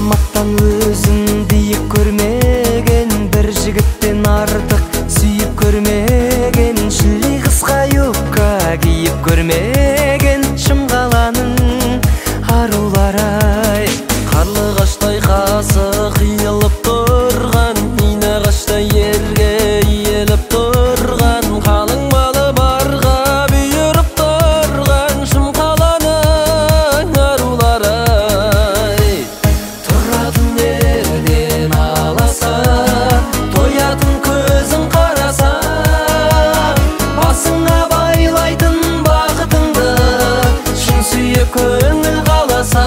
Мақтан өзін биік көрмеген, бір жігіттен артық сүйіп көрмеген, шілей қысқа юбка киіп көрмеген, шымқаланың арулары-ай. Қарлығаштай қасы қиылып тұрған, инағаштай ерге иеліп тұрған, қалың малы барға бүйіріп тұрған, шымқаланың арулары-ай. Тұратын ерден аласа, тоятын көзің қараса, басыңа байлайтын бақытыңды шын сүйіп көңіл қаласа.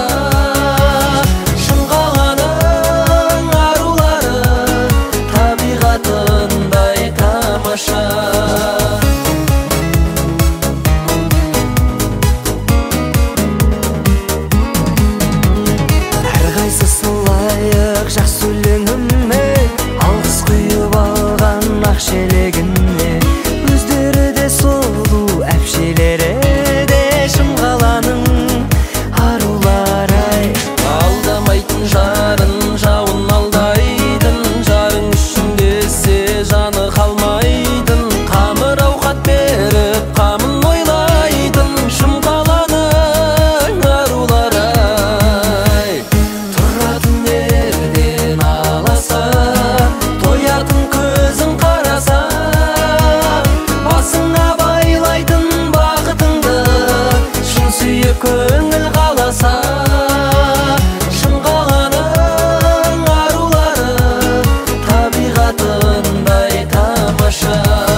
Шымқаланың арулары табиғатындай тамаша. Әрқайсысы лайық жақсы өлеңіме, алғыс құйып алған ақ шелегіне, өздері де сұлу әпшелері де шымқаланың арулары-ай. Алдамайтын жарын жауын алдайтын, жарың үшін десе жаны қалмайтын, қамыр ауқат беріп қамын ойлайтын, шымқаланың арулары-ай. Тұратын ерден аласа, тоятын көзің қараса, басыңа байлайтын бақытыңды шын сүйіп көңіл қаласа. Шымқаланың арулары табиғатындай тамаша.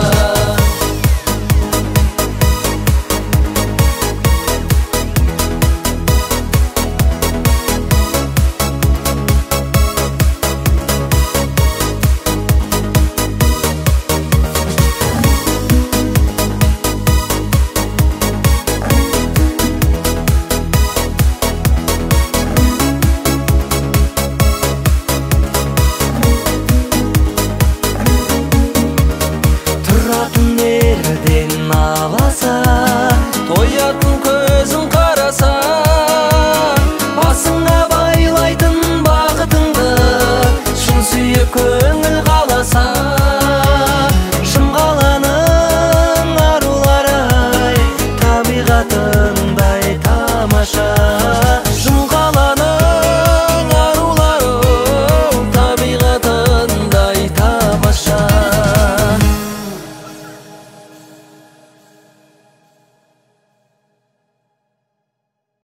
Тұратын ерден аласа, тоятын көзің қараса, басыңа байлайтын бақытыңды шын сүйіп көңіл қаласа. Шымқаланың арулары-ай табиғатындай тамаша.